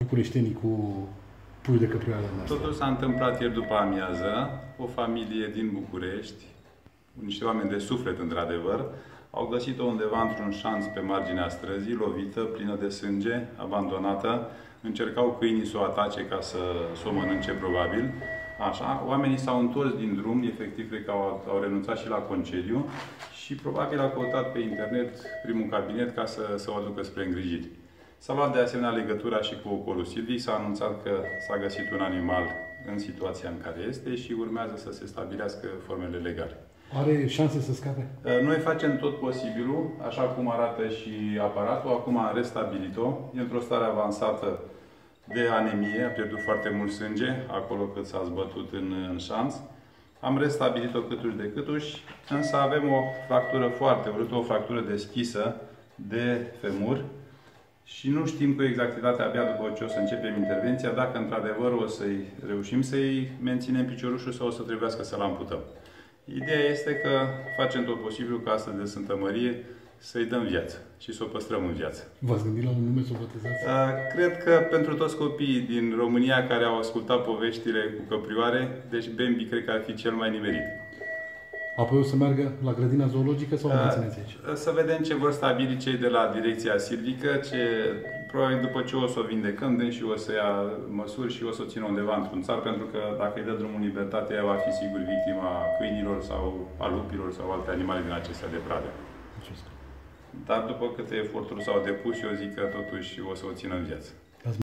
bucureștenii cu puiul de căprioară noastră? Totul s-a întâmplat ieri după amiază. O familie din București, niște oameni de suflet, într-adevăr, au găsit-o undeva într-un șanț pe marginea străzii, lovită, plină de sânge, abandonată. Încercau câinii să o atace ca să o mănânce, probabil. Așa, oamenii s-au întors din drum, efectiv, cred că au renunțat și la concediu și probabil au căutat pe internet primul cabinet ca să o aducă spre îngrijiri. S-a luat de asemenea legătura și cu ocolul Silvic, s-a anunțat că s-a găsit un animal în situația în care este și urmează să se stabilească formele legale. Are șanse să scape? Noi facem tot posibilul, așa cum arată și aparatul. Acum am restabilit-o. E într-o stare avansată de anemie, a pierdut foarte mult sânge, acolo cât s-a zbătut în șanț. Am restabilit-o câtuși de câtuși, însă avem o fractură foarte urâtă, o fractură deschisă de femur și nu știm cu exactitate, abia după ce o să începem intervenția, dacă într-adevăr o să-i reușim să-i menținem piciorușul sau o să trebuiască să-l amputăm. Ideea este că facem tot posibilul ca astăzi de Sfântă Mărie să-i dăm viață și să o păstrăm în viață. V-ați gândit la un nume să o botezați? Cred că pentru toți copiii din România care au ascultat poveștile cu căprioare, deci Bambi cred că ar fi cel mai nimerit. Apoi o să meargă la grădina zoologică sau mențineți aici? Să vedem ce vor stabili cei de la Direcția Silvică, probabil după ce o să o vindecăm, și o să ia măsuri și o să o țină undeva într-un țar, pentru că dacă îi dă drumul în libertate, ea va fi sigur victima câinilor sau a lupilor sau alte animale din acestea de pradă. Dar după câte eforturi s-au depus, eu zic că totuși o să o țină în viață.